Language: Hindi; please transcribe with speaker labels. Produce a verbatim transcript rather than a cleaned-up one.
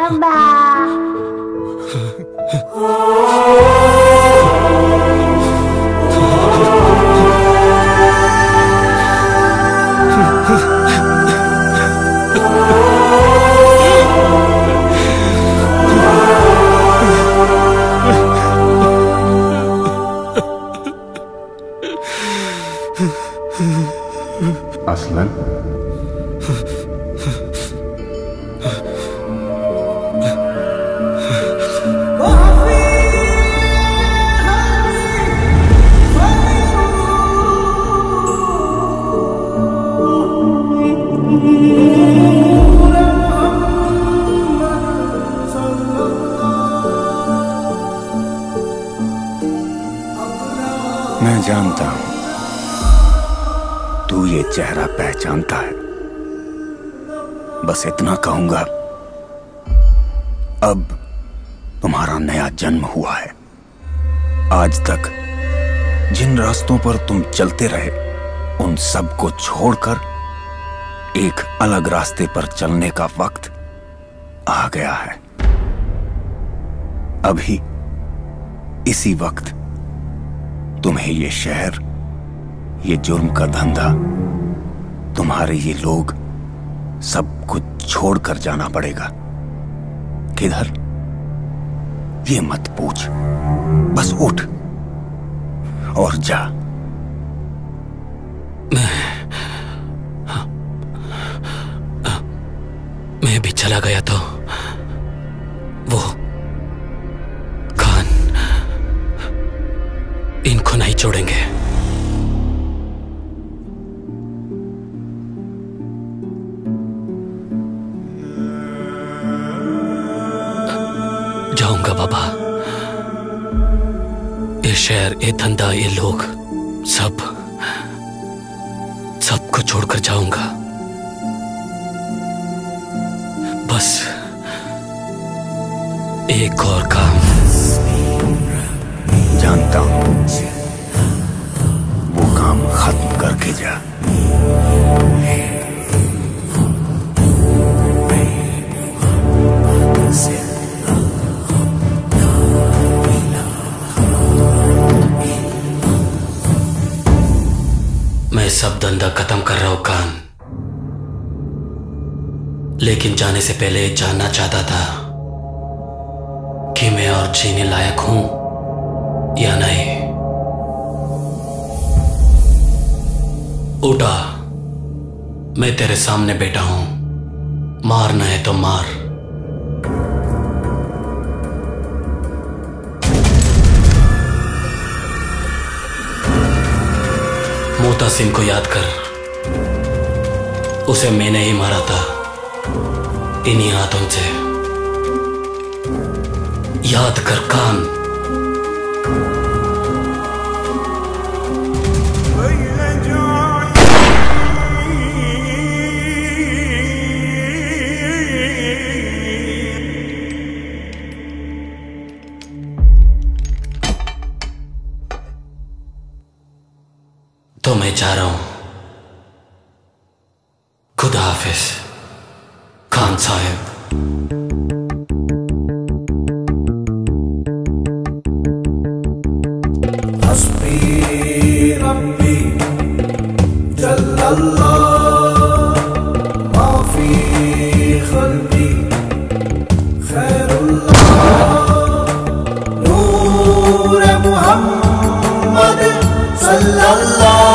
Speaker 1: बाबा।
Speaker 2: असलन मैं जानता हूं तू ये चेहरा पहचानता है। बस इतना कहूंगा, अब तुम्हारा नया जन्म हुआ है। आज तक जिन रास्तों पर तुम चलते रहे उन सब को छोड़कर एक अलग रास्ते पर चलने का वक्त आ गया है। अभी इसी वक्त तुम्हें ये शहर, ये जुर्म का धंधा, तुम्हारे ये लोग, सब कुछ छोड़कर जाना पड़ेगा। किधर? ये मत पूछ, बस उठ और जा।
Speaker 3: मैं मैं भी चला गया तो वो खान इनको नहीं छोड़ेंगे। जाऊंगा बाबा, ये शहर, ये धंधा, ये लोग, सब सबको छोड़कर जाऊंगा। बस एक और काम।
Speaker 2: जानता हूं, वो काम खत्म करके जा।
Speaker 3: मैं सब धंधा खत्म कर रहा हूं कान, लेकिन जाने से पहले जानना चाहता था कि मैं और जीने लायक हूं या नहीं। उठा, मैं तेरे सामने बैठा हूं, मारना है तो मार। मोता सिंह को याद कर, उसे मैंने ही मारा था इन्हीं हाथों से। याद कर कान। तो मैं जा रहा हूं। खुदा हाफिज खान साहब।
Speaker 4: हस्बी रब्बी जल्लल्लाह माफी खल्की खैरुल्लाह नूर मुहम्मद सल्लल्लाह